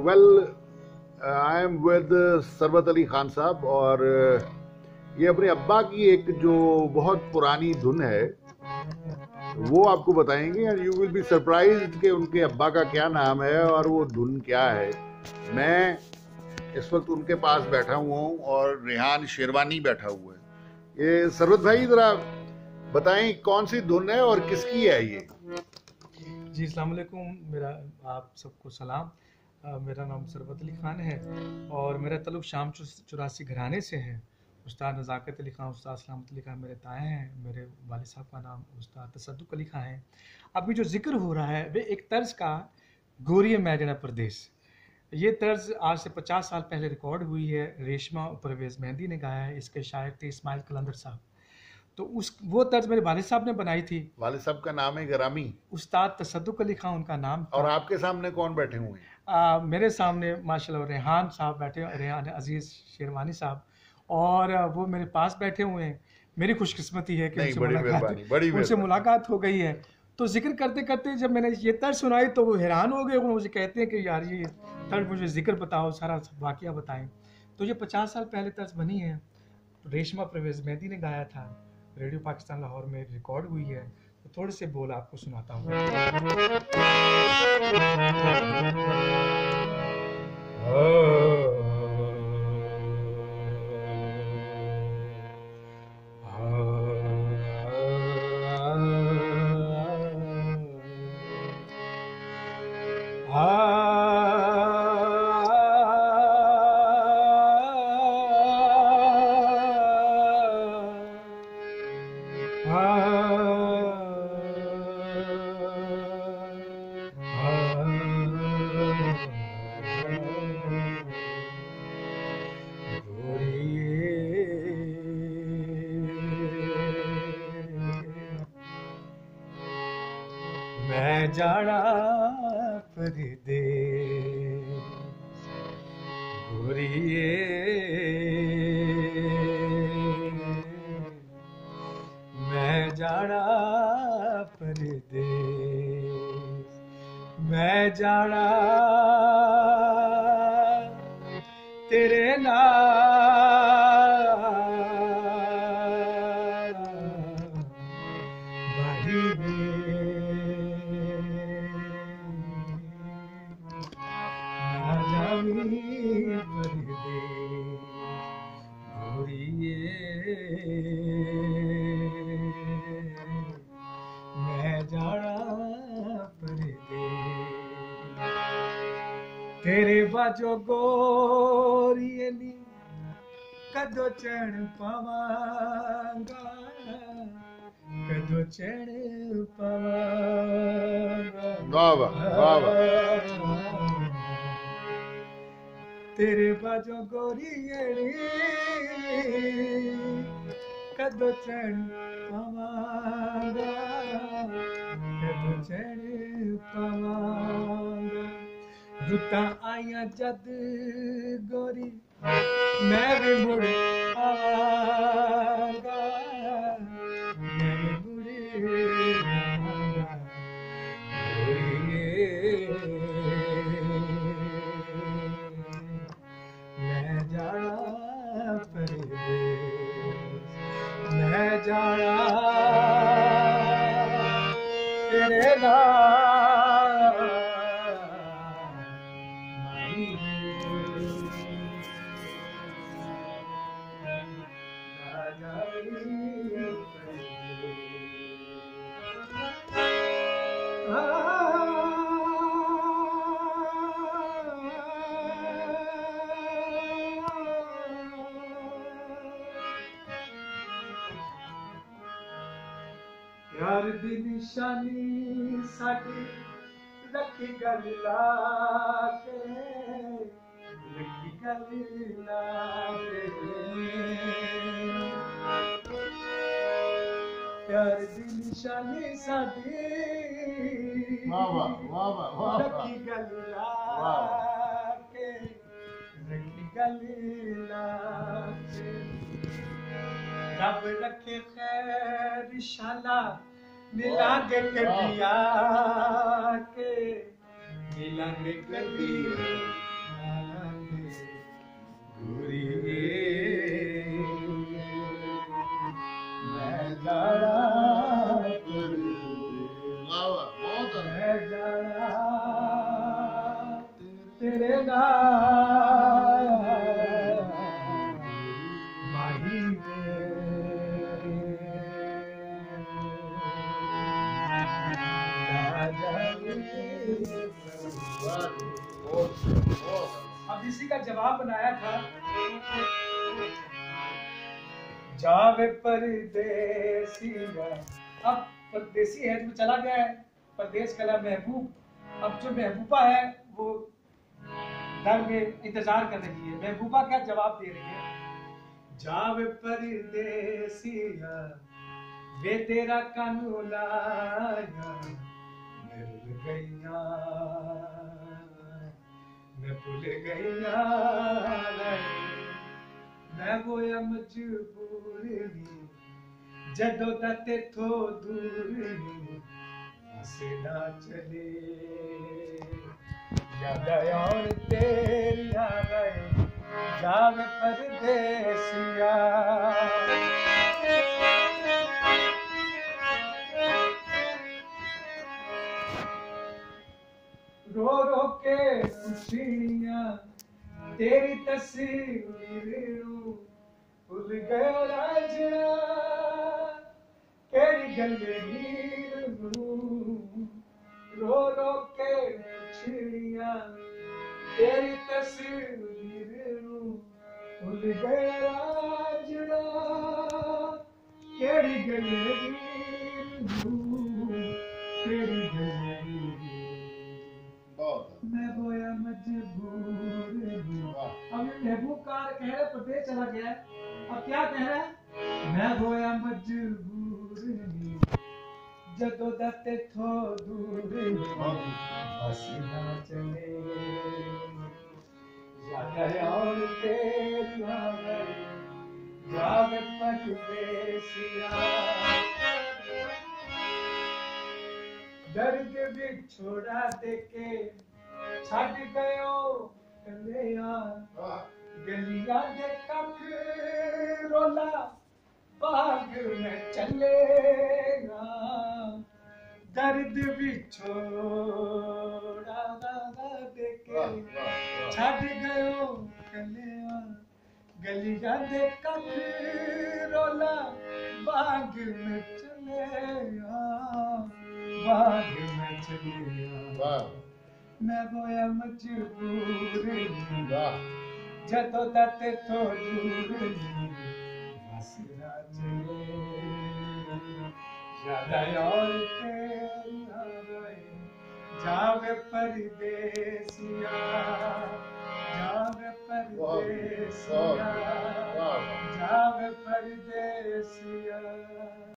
Well, I am with Sarbat Ali Khan sahab और ये अपने अब्बा की एक जो बहुत पुरानी धुन है वो आपको बताएंगे and you will be surprised कि उनके अब्बा का क्या नाम है और वो धुन क्या है। मैं इस वक्त उनके पास बैठा हुआ हूँ और रेहान शेरवानी बैठा हुआ है। ये सरबत भाई जरा बताएं कौन सी धुन है और किसकी है ये? जी अस्सलाम वालेकुम, मेरा आप सबको सलाम। मेरा नाम सरबत अली ख़ान है और मेरा तल्लुक़ शाम 84 घराने से है। उस्ताद नज़ाकत अली ख़ान, उस्ताद सलामत अली ख़ान मेरे ताए हैं। मेरे वालिद साहब का नाम उस्ताद तसद्दुक़ अली ख़ान है। अभी जो जिक्र हो रहा है वे एक तर्ज का गोरिये मैगना प्रदेश। ये तर्ज आज से 50 साल पहले रिकॉर्ड हुई है। रेशमा परवेज़ मेहंदी ने गाया है। इसके शायर थे इस्माइल कलंदर साहब। तो वो तर्ज मेरे वालिद साहब ने बनाई थी। वालिद साहब का नाम है गरामी, उस्ताद तसद्दुक़ अली ख़ान उनका नाम था। और आपके सामने कौन बैठे हुए हैं? मेरे सामने माशाल्लाह रेहान साहब बैठे, रेहान अजीज़ शेरवानी साहब, और वो मेरे पास बैठे हुए हैं। मेरी खुशकिस्मती है कि उनसे मुलाकात हो गई है। तो जिक्र करते करते जब मैंने ये तर्ज सुनाई तो वो हैरान हो गए। वो मुझे कहते हैं कि यार ये तर्ज मुझे जिक्र बताओ, सारा वाक़या बताएं। तो ये 50 साल पहले तर्ज बनी है। तो रेशमा परवेज़ मेहंदी ने गाया था। रेडियो पाकिस्तान लाहौर में रिकॉर्ड हुई है। तो थोड़े से बोल आपको सुनाता हूँ। मैं जाना परदेस गोरिये, मैं जाना परदेस, मैं जाना तेरे नाल बाही मैं जाना परदेस तेरे बाजो गोरिये नी कदों चढ़ पावांगा, कदों चढ़ पावांगा। वाह वाह वाह वाह। तेरे बाजो गोरिये नी कदों चढ़ पावांगा, कदों चढ़ पावांगा। रुता आया जद गोरी मैं भी मुड़ आवांगा, मैं भी मुड़ आवांगा गोरिये, मैं जाना परदेस, मैं जाना तेरे नाल प्यार दी निशानी साडी लखी गल लाके, लखी गल लाके। प्यार दी निशानी साडी लखी गल लाके, लखी गल लाके। रब रखे खैर इंशाल्लाह मिलांगे कभी आके, मिलांगे कभी वाह वाह, बहुत अच्छा। मैं जाना तेरे नाल माही अब इसी का जवाब बनाया था, जावे परदेसिया। अब परदेसी है तो चला गया है, परदेश कला महबूब। अब जो महबूबा है वो घर में इंतजार कर रही है। महबूबा क्या जवाब दे रही है, जावे परदेसिया वे तेरा कानू लाया, मैं भूल गईया, मैं भूल गईया, मैं होया मजबूर नी, जदों दा तेथों दूर नी, हसे ना चले, याद आउण तेरी आवे, जावे परदेसिया। रो रो के खुशियां तेरी तस्वीर भूल गया राजना, केड़ी गल्ले हीर रो रो के खुशियां तेरी तस्वीर भूल गया राजना, केड़ी गल्ले हीर केड़ी गल्ले मैं होया मजबूर। अब महबूब का कह रहे प्रदेश चला गया है, अब क्या कह रहा है, मैं होया मजबूर जदों दा तेथों दूर बस ना चले, याद आउण तेरी आवे, जावे परदेसिया। दर्द विछोड़ा देके छड़ गयो कलिया, गलिया दे कख रोला बाग में चलेगा, दर्द विछोड़ा देके छड़ गयो कलिया, गलिया दे कख रोला बाग में चलेगा, बाग में चलेगा, मैं होया मजबूर जदों दा तेथों दूर बस ना चले, याद आउण तेरी आवे, जावे परदेसिया।